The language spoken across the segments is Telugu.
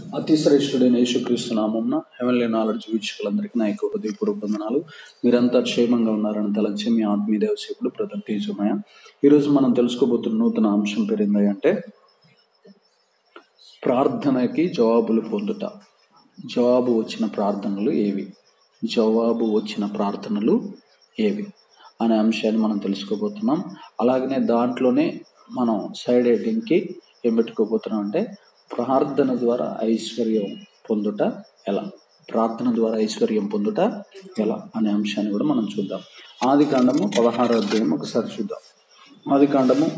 అతి శ్రేష్ఠుడైన యేసుక్రీస్తు నామమున హెవెన్లీ నాలెడ్జ్ వీక్షకులందరికీ నా యొక్క హృదయపూర్వక వందనాలు. మీరంతా క్షేమంగా ఉన్నారని తలంచి మీ ఆత్మీయ దేవసేవకుడు బ్రదర్ తేజమయ్య. ఈరోజు మనం తెలుసుకోబోతున్న నూతన అంశం పేరు ఏంటంటే ప్రార్థనకి జవాబులు పొందుట. జవాబు వచ్చిన ప్రార్థనలు ఏవి, జవాబు వచ్చిన ప్రార్థనలు ఏవి అనే అంశాన్ని మనం తెలుసుకోబోతున్నాం. అలాగనే దాంట్లోనే మనం సైడ్ హెడ్డింగ్కి ఏం పెట్టుకోబోతున్నాం అంటే ప్రార్థన ద్వారా ఐశ్వర్యం పొందుట ఎలా, ప్రార్థన ద్వారా ఐశ్వర్యం పొందుట ఎలా అనే అంశాన్ని కూడా మనం చూద్దాం. ఆదికాండము 16వ అధ్యాయం ఒకసారి చూద్దాం. ఆదికాండము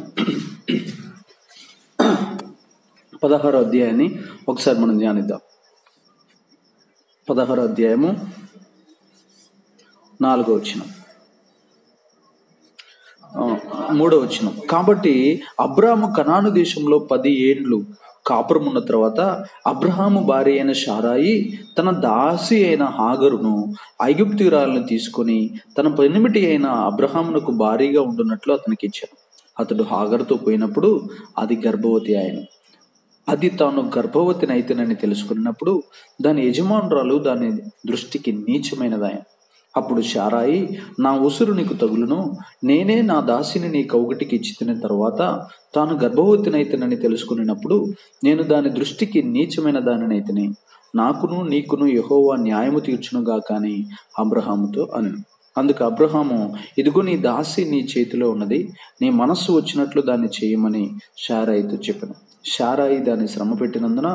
16వ అధ్యాయాన్ని ఒకసారి మనం ధ్యానిద్దాం. 16వ అధ్యాయము 4వ వచనం, 3వ వచనం. కాబట్టి అబ్రాము కనాను దేశంలో 10 ఏండ్లు కాపురమున్న తర్వాత అబ్రహాము భార్య అయిన శారాయి తన దాసి అయిన హాగరును ఐగుప్తురాలను తీసుకొని తన పెనిమిటి అయిన అబ్రహామునకు భారీగా ఉండునట్లు అతనికి ఇచ్చాను. అతడు హాగరుతో పోయినప్పుడు అది గర్భవతి ఆయన. అది తాను గర్భవతినైతేనని తెలుసుకున్నప్పుడు దాని యజమానురాలు దాని దృష్టికి నీచమైనదాయన. అప్పుడు శారాయి, నా ఉసురు నీకు తగులును, నేనే నా దాసిని నీ కౌగిటికి ఇచ్చి తిన తర్వాత తాను గర్భవతినైతేనని తెలుసుకున్నప్పుడు నేను దాని దృష్టికి నీచమైన దానినైతేనే, నాకును నీకును యెహోవా న్యాయము తీర్చునుగా కానీ అబ్రహాముతో అనెను. అందుకు అబ్రహాము, ఇదిగో నీ దాసి నీ చేతిలో ఉన్నది, నీ మనస్సు వచ్చినట్లు దాన్ని చేయమని శారాయితో చెప్పాను. శారాయి దాన్ని శ్రమ పెట్టినందున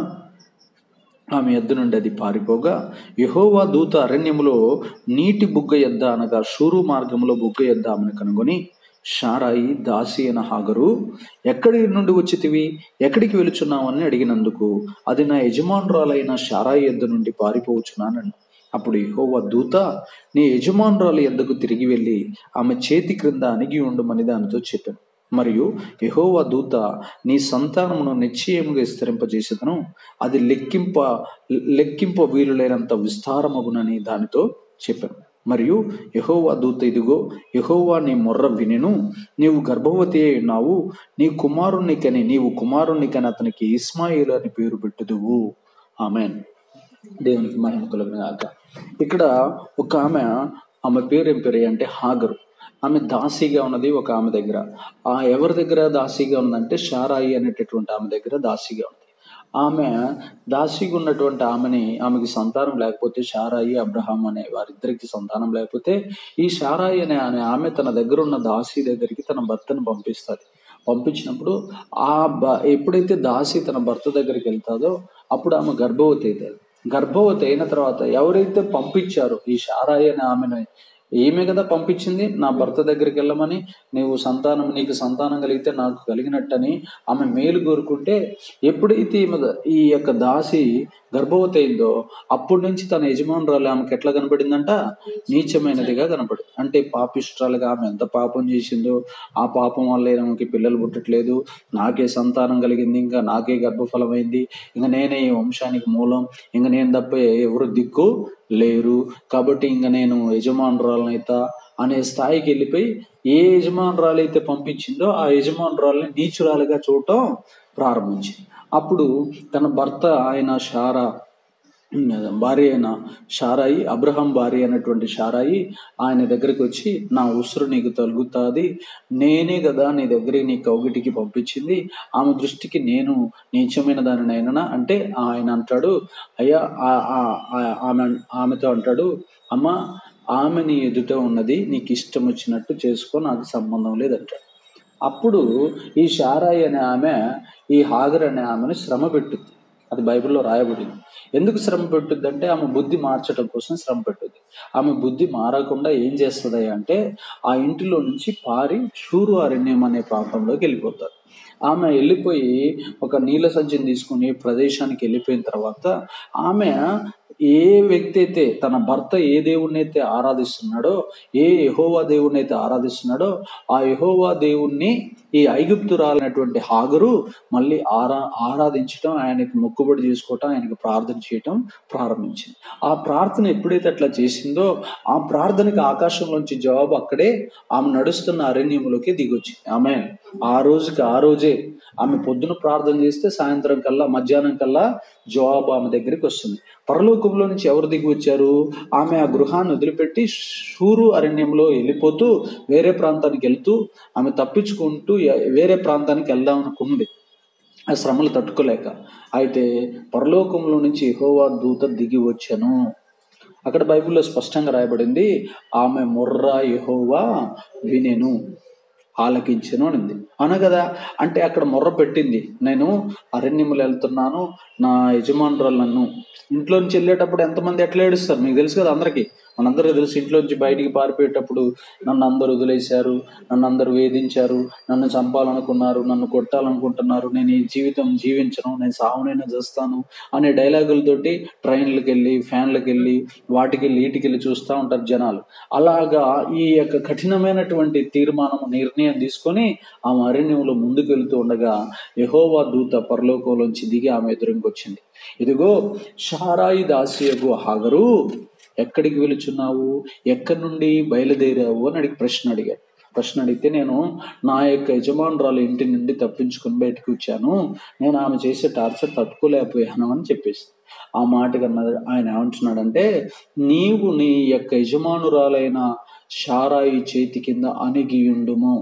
ఆమె యొద్ద నుండి అది పారిపోగా యెహోవా దూత అరణ్యములో నీటి బుగ్గ యొద్ద అనగా షూరు మార్గములో బుగ్గ యొద్ద ఆమెను కనుగొని, శారాయి దాసి అయిన హాగరు, ఎక్కడి నుండి వచ్చితివి, ఎక్కడికి వెళుచున్నావు అని అడిగినందుకు అది నా యజమానురాలైన శారాయి యొద్ద నుండి పారిపోవచ్చున్నానని. అప్పుడు యెహోవా దూత, నీ యజమానురాలు యొద్దకు తిరిగి వెళ్ళి ఆమె చేతి క్రింద అణిగి ఉండమని దానితో చెప్పాను. మరియు యెహోవా దూత, నీ సంతానమును నిశ్చయముగా విస్తరింపజేసేదను, అది లెక్కింప వీలులేనంత విస్తారమగునని దానితో చెప్పాను. మరియు యెహోవా దూత, ఇదిగో యెహోవా నీ మొర్ర వినెను, నీవు గర్భవతి అయి ఉన్నావు, నీవు కుమారునికని అతనికి ఇస్మాయిల్ అని పేరు పెట్టుదువు. ఆమేన్. దేవునికి మహిమ కలుగును గాక. ఇక్కడ ఒక ఆమె పేరు ఏం పేరు అంటే హాగరు. ఆమె దాసిగా ఉన్నది ఒక ఆమె దగ్గర. ఎవరి దగ్గర దాసిగా ఉందంటే శారాయి అనేటటువంటి ఆమె దగ్గర దాసిగా ఉంది. ఆమె దాసిగా ఉన్నటువంటి ఆమెకి సంతానం లేకపోతే, శారాయి అబ్రహాం అనే వారిద్దరికి సంతానం లేకపోతే, ఈ శారాయి అనే ఆమె తన దగ్గర ఉన్న దాసి దగ్గరికి తన భర్తను పంపిస్తుంది. పంపించినప్పుడు ఎప్పుడైతే దాసి తన భర్త దగ్గరికి వెళ్తాదో అప్పుడు ఆమె గర్భవతి అవుతుంది. గర్భవతి అయిన తర్వాత ఎవరైతే పంపించారో ఈ శారాయి అనే ఆమెను, ఈమె కదా పంపించింది నా భర్త దగ్గరికి వెళ్ళమని, నీకు సంతానం కలిగితే నాకు కలిగినట్టని ఆమె మేలు కోరుకుంటే, ఎప్పుడైతే ఈ యొక్క దాసి గర్భవతి అయిందో అప్పటి నుంచి తన యజమానురాలు ఆమెకు ఎట్లా కనపడిందంట, నీచమైనదిగా కనపడింది. అంటే పాపిష్ట్రాలుగా ఆమె ఎంత పాపం చేసిందో, ఆ పాపం వల్ల ఆమెకి పిల్లలు పుట్టట్లేదు, నాకే సంతానం కలిగింది, ఇంకా నాకే గర్భఫలమైంది, ఇంకా నేనే ఈ వంశానికి మూలం, ఇంకా నేను తప్ప ఎవరు దిక్కు లేరు, కాబట్టి ఇంకా నేను యజమానురాలనైతా అనే స్థాయికి వెళ్ళిపోయి ఏ యజమానురాలు అయితే పంపించిందో ఆ యజమానురాలని నీచురాలుగా చూడటం ప్రారంభించింది. అప్పుడు తన భర్త ఆయన భార్య అయిన శారాయి, అబ్రహాం భార్య అయినటువంటి శారాయి ఆయన దగ్గరికి వచ్చి, నా ఉసురు నీకు తగులుతుంది, నేనే కదా నీ దగ్గరికి నీ కౌగిటికి పంపించింది, ఆమె దృష్టికి నేను నీచమైన దానినైనా అంటే ఆయన అంటాడు, అయ్యా ఆమెతో అంటాడు, అమ్మ ఆమె నీ ఎదుట ఉన్నది, నీకు ఇష్టం వచ్చినట్టు చేసుకో, నాకు సంబంధం లేదంటాడు. అప్పుడు ఈ శారాయి అనే ఆమె ఈ హాగర్ అనే ఆమెను శ్రమ పెట్టుద్ది. అది బైబిల్లో రాయబడింది. ఎందుకు శ్రమ పెట్టుద్ది అంటే ఆమె బుద్ధి మార్చడం కోసం శ్రమ పెట్టుద్ది. ఆమె బుద్ధి మారకుండా ఏం చేస్తుంది అంటే ఆ ఇంటిలో నుంచి పారి షూరు అరణ్యం అనే ప్రాంతంలోకి వెళ్ళిపోతారు. ఆమె వెళ్ళిపోయి ఒక నీళ్ళ సంచిని తీసుకుని ప్రదేశానికి వెళ్ళిపోయిన తర్వాత ఆమె ఏ వ్యక్తి అయితే తన భర్త ఏ దేవుణ్ణి అయితే ఆరాధిస్తున్నాడో, ఏ యెహోవా దేవుణ్ణి అయితే ఆరాధిస్తున్నాడో, ఆ యెహోవా దేవుణ్ణి ఈ ఐగుప్తురాలైనటువంటి హాగరు మళ్ళీ ఆరాధించటం, ఆయనకి మొక్కుబడి చేసుకోవటం, ఆయనకి ప్రార్థన చేయటం ప్రారంభించింది. ఆ ప్రార్థన ఎప్పుడైతే అట్లా చేసిందో, ఆ ప్రార్థనకి ఆకాశంలోంచి జవాబు అక్కడే ఆమె నడుస్తున్న అరణ్యంలోకి దిగొచ్చింది. ఆమె ఆ రోజే ఆమె పొద్దున ప్రార్థన చేస్తే సాయంత్రం కల్లా, మధ్యాహ్నం కల్లా జవాబు ఆమె దగ్గరికి వస్తుంది. పరలోకంలో నుంచి ఎవరు దిగి వచ్చారు? ఆమె ఆ గృహాన్ని వదిలిపెట్టి షూరు అరణ్యంలో వెళ్ళిపోతూ వేరే ప్రాంతానికి వెళ్తూ ఆమె తప్పించుకుంటూ వేరే ప్రాంతానికి వెళ్దాం అనుకుంది, ఆ శ్రమలు తట్టుకోలేక. అయితే పరలోకంలో నుంచి యెహోవా దూత దిగి వచ్చెను. అక్కడ బైబిల్లో స్పష్టంగా రాయబడింది, ఆమె మొర్ర యెహోవా వినెను, ఆలకించెను అనింది. అవునా కదా? అంటే అక్కడ మొర్ర పెట్టింది, నేను అరణ్యములు వెళ్తున్నాను, నా యజమానురాలు నన్ను. ఇంట్లో నుంచి వెళ్ళేటప్పుడు ఎంతమంది ఎట్లా ఏడుస్తారు మీకు తెలుసు కదా, అందరికీ మనందరికీ తెలుసు. ఇంట్లో నుంచి బయటికి పారిపోయేటప్పుడు నన్ను అందరూ వదిలేశారు, నన్ను అందరూ వేధించారు, నన్ను చంపాలనుకున్నారు, నన్ను కొట్టాలనుకుంటున్నారు, నేను ఈ జీవితం జీవించను, నేను సావునైనా చేస్తాను అనే డైలాగులతోటి ట్రైన్లకు వెళ్ళి, ఫ్యాన్లకు వెళ్ళి, వాటికి వెళ్ళి వీటికి వెళ్ళి చూస్తూ ఉంటారు జనాలు. అలాగా ఈ యొక్క కఠినమైనటువంటి నిర్ణయం తీసుకొని ఆమె అరణ్యంలో ముందుకు వెళ్తూ ఉండగా యెహోవా దూత పరలోకంలోంచి దిగి ఆమె ఎదురుకి వచ్చింది. ఇదిగో షారాయి దాసియగు హాగరు, ఎక్కడికి వెళుచున్నావు, ఎక్కడి నుండి బయలుదేరావు అని ప్రశ్న అడిగితే, నేను నా యొక్క యజమానురాలు ఇంటి నుండి తప్పించుకుని బయటకు వచ్చాను, నేను ఆమె చేసే టార్చర్ తట్టుకోలేకపోయాను అని చెప్పేసి. ఆ మాట కన్నా ఆయన ఏమంటున్నాడంటే, నీవు నీ యొక్క యజమానురాలైన షారాయి చేతి కింద అణిగియుండుము.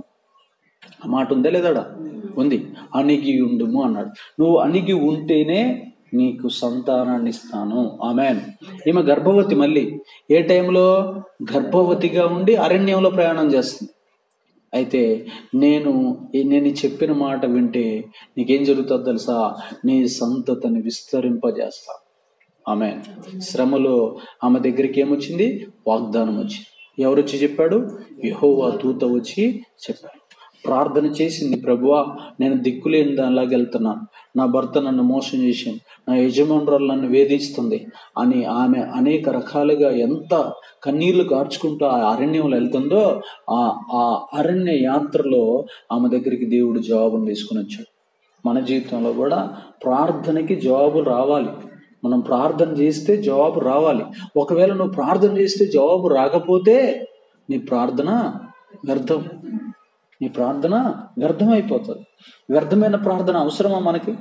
ఆ మాట ఉందా లేదా? ఉంది. అణిగియుండుము అన్నాడు. నువ్వు అణిగి ఉంటేనే నీకు సంతానాన్ని ఇస్తాను. ఆమెన్. ఈమె గర్భవతి, మళ్ళీ ఏ టైంలో? గర్భవతిగా ఉండి అరణ్యంలో ప్రయాణం చేస్తుంది. అయితే నేను చెప్పిన మాట వింటే నీకేం జరుగుతుందో తెలుసా? నీ సంతతిని విస్తరింపజేస్తా. ఆమె శ్రమలో ఆమె దగ్గరికి ఏమొచ్చింది? వాగ్దానం వచ్చింది. ఎవరు వచ్చి చెప్పాడు? యెహోవా దూత వచ్చి చెప్పాడు. ప్రార్థన చేసింది, ప్రభువా నేను దిక్కులేని దానిలాగా వెళ్తున్నాను, నా భర్త నన్ను మోసం చేశాను, నా యజమానురాలు నన్ను వేధిస్తుంది అని ఆమె అనేక రకాలుగా ఎంత కన్నీళ్లు కార్చుకుంటూ ఆ అరణ్యంలో వెళ్తుందో, ఆ అరణ్య యాత్రలో ఆమె దగ్గరికి దేవుడు జవాబును తీసుకుని వచ్చాడు. మన జీవితంలో కూడా ప్రార్థనకి జవాబులు రావాలి. మనం ప్రార్థన చేస్తే జవాబు రావాలి. ఒకవేళ నువ్వు ప్రార్థన చేస్తే జవాబు రాకపోతే నీ ప్రార్థన వ్యర్థం. నీ ప్రార్థన వ్యర్థమైపోతుంది. వ్యర్థమైన ప్రార్థన అవసరమా మనకి?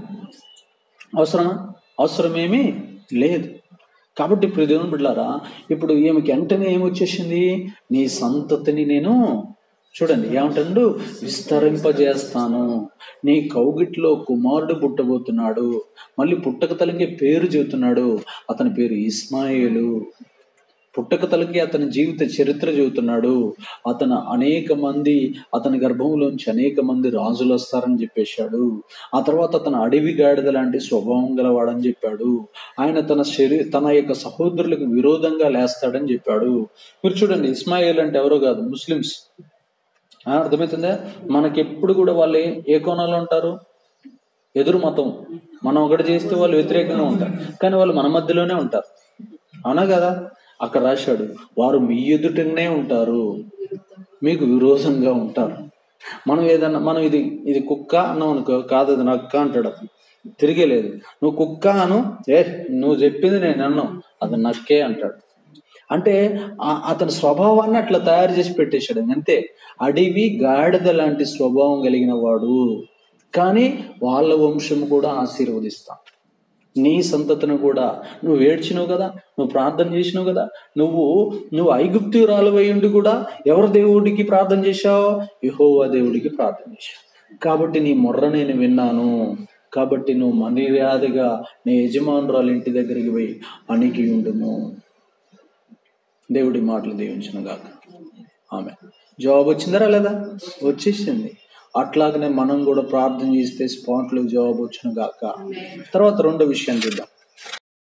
అవసరమేమీ లేదు. కాబట్టి ఇప్పుడు దేవుని బిడ్డలారా, ఇప్పుడు ఈమెకి వెంటనే ఏమొచ్చేసింది? నీ సంతతిని నేను, చూడండి ఏమంటాడు, విస్తరింపజేస్తాను, నీ కౌగిట్లో కుమారుడు పుట్టబోతున్నాడు. మళ్ళీ పుట్టక తలకి పేరు చెబుతున్నాడు, అతని పేరు ఇస్మాయేలు. పుట్టక తలకి అతని జీవిత చరిత్ర చెబుతున్నాడు. అతని గర్భంలోంచి అనేక మంది రాజులు వస్తారని చెప్పేశాడు. ఆ తర్వాత అతను అడవి గాడిద లాంటి స్వభావం గలవాడని చెప్పాడు. ఆయన తన యొక్క సహోదరులకు విరోధంగా లేస్తాడని చెప్పాడు. మీరు చూడండి, ఇస్మాయిల్ అంటే ఎవరో కాదు, ముస్లిమ్స్. అర్థమవుతుందా? మనకెప్పుడు కూడా వాళ్ళు ఏ కోణంలో ఉంటారు? ఎదురు మతం. మనం ఒకటి చేస్తే వాళ్ళు వ్యతిరేకంగా ఉంటారు, కానీ వాళ్ళు మన మధ్యలోనే ఉంటారు. అవునా కదా? అక్కడ రాశాడు, వారు మీ ఎదుటనే ఉంటారు, మీకు విరోధంగా ఉంటారు. మనం ఇది కుక్క అన్నాం అనుకో, కాదు అది నక్క అంటాడు. తిరిగేలేదు. నువ్వు కుక్క అను, నువ్వు చెప్పింది నేను అన్నావు, అది నక్కే అంటాడు. అంటే అతని స్వభావాన్ని అట్లా తయారు చేసి పెట్టేశాడు అంతే. అడవి గాడిద లాంటి స్వభావం కలిగిన వాడు, కానీ వాళ్ళ వంశం కూడా ఆశీర్వదిస్తా. నీ సంతతిని కూడా. నువ్వు ఏడ్చినావు కదా, నువ్వు ప్రార్థన చేసినావు కదా, నువ్వు ఐగుప్తురాలు అయ్యుండి కూడా ఎవరి దేవుడికి ప్రార్థన చేశావు? యెహోవా దేవుడికి ప్రార్థన చేశావు. కాబట్టి నీ మొర్ర నేను విన్నాను. కాబట్టి నువ్వు మర్యాదగా నీ యజమానురాలు ఇంటి దగ్గరికి పోయి అణిగి ఉండుము. దేవుడి మాటలు దీవించును గాక. ఆమె జవాబు వచ్చిందా లేదా? వచ్చేసింది. అట్లాగనే మనం కూడా ప్రార్థన చేస్తే స్పాట్లో జవాబు వచ్చును గాక. తర్వాత రెండో విషయం చూద్దాం.